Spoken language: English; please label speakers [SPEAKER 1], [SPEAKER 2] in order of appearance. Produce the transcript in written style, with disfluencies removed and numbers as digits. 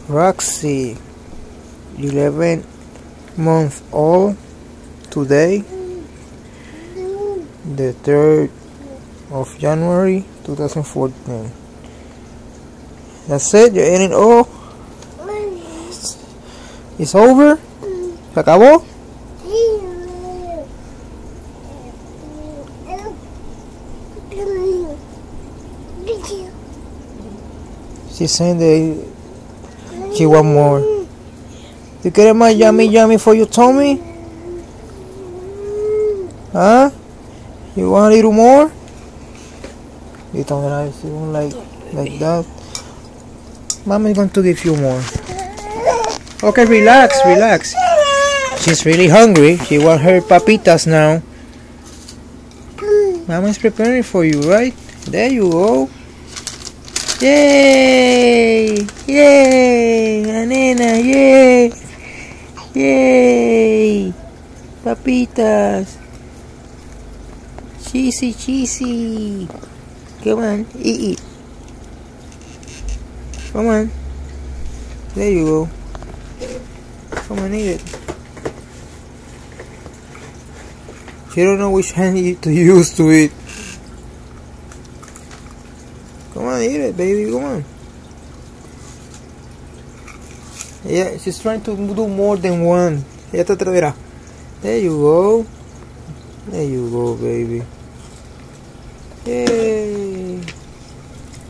[SPEAKER 1] Roxy, 11 months old today, the 3rd of January 2014. That's it, you're eating all? It's over? ¿Se acabó? She's saying that she want more. ¿Tú quieres más yummy for your tummy? Huh? You want a little more? You don't like that. Mommy's going to give you more. Okay, relax. She's really hungry. She wants her papitas now. Mama's preparing for you, right? There you go. Yay! Nena, yay! Yay! Papitas. Cheesy. Come on, eat. Come on. There you go. Come on, eat it. She don't know which hand to use to eat. Come on, eat it, baby. Come on. Yeah, she's trying to do more than one. Ya te atreverá. There you go. There you go, baby. Yay.